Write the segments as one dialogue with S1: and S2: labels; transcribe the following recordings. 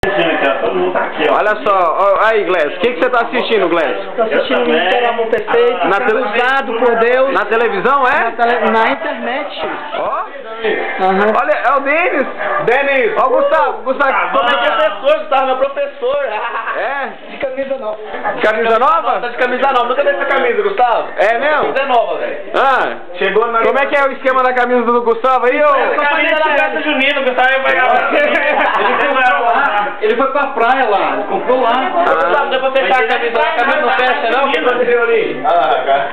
S1: Todo mundo tá aqui, ó.
S2: Olha só, ó, aí, Gleice, o que você tá assistindo, Gleice?
S3: Tô assistindo o Mistério Amor Perfeito, usado por Deus.
S2: Na televisão, é?
S3: Na internet.
S2: Ó.
S3: Uhum.
S2: Olha, é o Denis. Denis. Ó, Gustavo, como é que é?
S1: Professor, Gustavo, meu professor.
S2: É?
S3: De camisa nova.
S2: Camisa nova?
S1: Tá de camisa nova, nunca dei essa camisa, Gustavo.
S2: É mesmo?
S1: Camisa nova, velho.
S2: Ah,
S1: Chegou na...
S2: como é que é o esquema da camisa do Gustavo aí, ô?
S1: Essa camisa da festa junina, o Gustavo vai gravar.
S3: Ele foi pra praia lá, ele comprou lá.
S1: Gustavo, deu pra fechar a camisa lá, a camisa não fecha não, o que aconteceu ali? Ah, cara.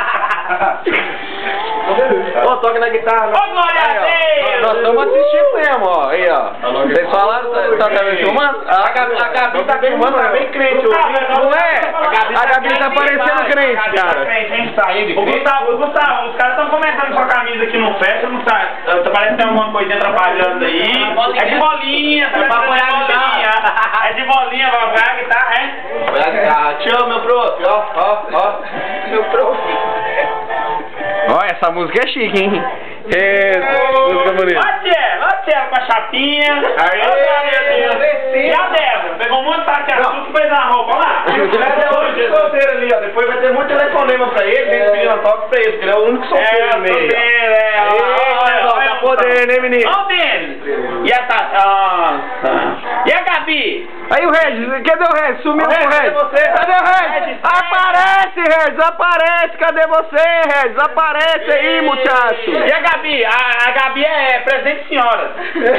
S2: Ô, toque na guitarra.
S1: Ô, glória a Deus!
S2: Nós estamos assistindo mesmo, ó. Aí, ó. Vocês falaram, tá filmando? A Gabi tá filmando, é bem crente. Não é? A Gabi tá parecendo crente, cara.
S1: Gustavo, os caras estão comentando sua camisa aqui no festa, não sabe? Parece que tem alguma coisinha atrapalhando aí. É de bolinha, é pra apoiar a guitarra. É de bolinha pra apoiar a guitarra, é?
S2: Apoiar a guitarra. Te amo, meu prof, ó. Meu prof. Ó, essa música é chique, hein? Música bonita.
S1: Ó, Tchelo, com a chapinha. Aí, e a Débora? Pegou um monte de saco que fez a roupa lá.
S2: Solteiro ali, ó. Depois vai ter muito telefonema pra ele, gente pedindo toque pra ele, porque ele é o único solteiro no meio. Tá podendo, hein, menino?
S1: Ó o Denis. E essa... E a Gabi?
S2: Aí o Regis, cadê o Regis? Sumiu com o Regis. Cadê o Regis? Aparece, Regis, aparece. Cadê você, Regis? Aparece aí, muchacho.
S1: E a Gabi? A Gabi é presente senhora.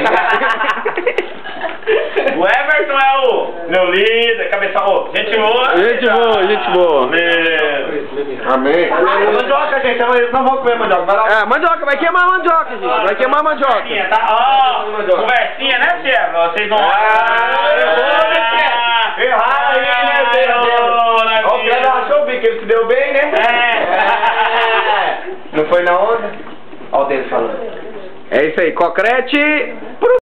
S1: O Everton é o meu líder, cabeção. Gente boa.
S2: Gente boa. Amém.
S1: Mandioca, gente, não vamos comer mandioca. Vai lá.
S2: É, mandioca, vai queimar mandioca, gente. Vai queimar mandioca.
S1: Tá? Ó, conversinha, né, Tchelo? Vocês não...
S2: Erraram aí, né, Deus? Ó, o Pedro achou que ele se deu bem, né?
S1: É.
S2: Não foi na onda? Ó o dedo falando. É isso aí, Cocrete.